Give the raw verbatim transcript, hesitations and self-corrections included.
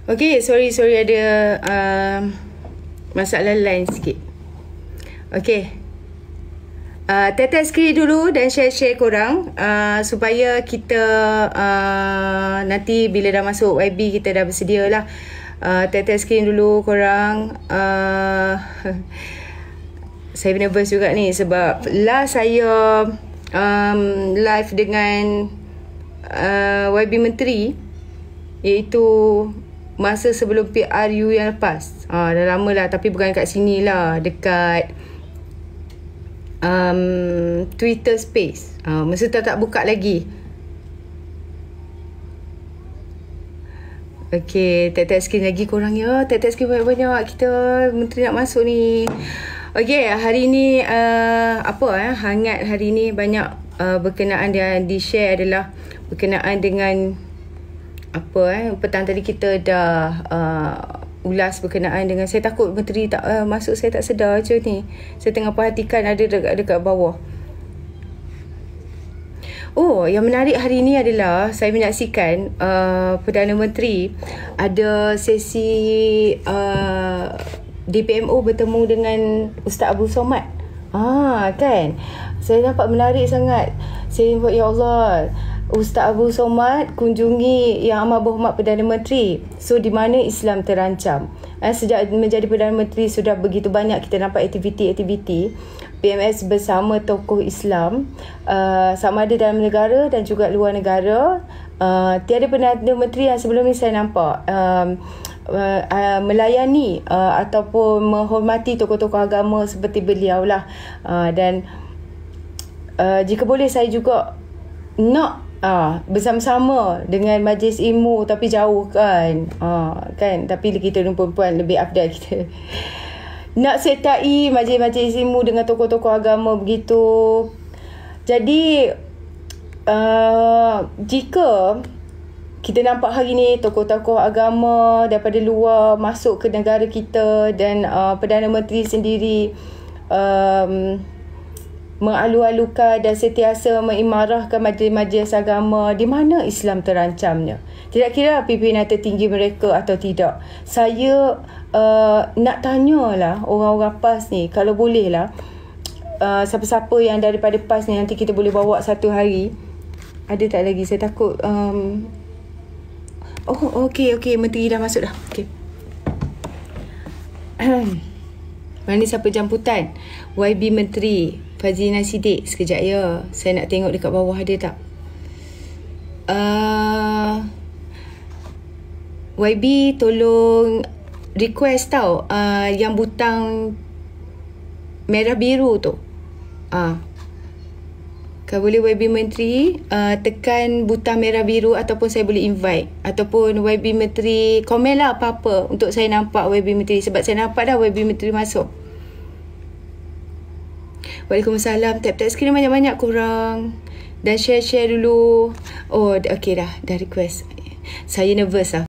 Okay, sorry, sorry ada uh, masalah lain sikit. Okay. Uh, tetes skrin dulu dan share-share korang uh, supaya kita uh, nanti bila dah masuk Y B kita dah bersedia lah. Uh, tetes skrin dulu korang. Uh, saya nervous juga ni sebab last saya um, live dengan uh, Y B Menteri, iaitu masa sebelum P R U yang lepas. Ah, dah lama lah, tapi bukan kat sini lah, dekat um, Twitter Space. Ah, masa tu tak buka lagi. Okay, tap-tap skrin lagi korang ya. Tap-tap skrin banyak-banyak. Kita Menteri nak masuk ni. Okay, hari ni uh, apa eh, hangat hari ni banyak uh, berkenaan yang di-share adalah berkenaan dengan apa eh petang tadi kita dah uh, ulas berkenaan dengan, saya takut Menteri tak uh, masuk, saya tak sedar je ni. Saya tengah perhatikan ada dekat, dekat bawah. Oh, yang menarik hari ni adalah saya menyaksikan uh, Perdana Menteri ada sesi uh, D P M O bertemu dengan Ustaz Abu Somad. Ah, kan? Saya nampak menarik sangat. Saya nampak, ya Allah, Ustaz Abu Somad kunjungi Yang Amat Berhormat Perdana Menteri. So, di mana Islam terancam? Eh, sejak menjadi Perdana Menteri sudah begitu banyak kita nampak aktiviti-aktiviti P M S bersama tokoh Islam, uh, sama ada dalam negara dan juga luar negara. Uh, tiada Perdana Menteri yang sebelum ni saya nampak um, uh, uh, melayani uh, ataupun menghormati tokoh-tokoh agama seperti beliau lah. Uh, dan uh, jika boleh saya juga nak Ah, bersama-sama dengan majlis ilmu tapi jauh kan. Ah, kan, tapi kita ni perempuan lebih afdal kita. Nak sertai majlis-majlis ilmu dengan tokoh-tokoh agama begitu. Jadi uh, jika kita nampak hari ni tokoh-tokoh agama daripada luar masuk ke negara kita dan uh, Perdana Menteri sendiri um, mengalu-alukan dan sentiasa mengimarahkan majlis-majlis agama, di mana Islam terancamnya. Tidak kira pimpinan tertinggi mereka atau tidak. Saya uh, nak tanyalah orang-orang PAS ni, kalau boleh lah, uh, siapa-siapa yang daripada PAS ni nanti kita boleh bawa satu hari. Ada tak lagi? Saya takut um... Oh, okey, okey, Menteri dah masuk dah. Okey. Mana siapa jemputan? Y B Menteri Fazlina Siddiq. Sekejap ya, saya nak tengok dekat bawah ada tak. uh, Y B tolong request tau, uh, yang butang merah biru tu. uh. Kalau boleh Y B Menteri uh, tekan butang merah biru, ataupun saya boleh invite, ataupun Y B Menteri komen lah apa-apa untuk saya nampak Y B Menteri, sebab saya nampak dah Y B Menteri masuk. Waalaikumsalam. Tap-tap skrin banyak-banyak korang. Dan share-share dulu. Oh, okey dah. Dah request. Saya nervous lah.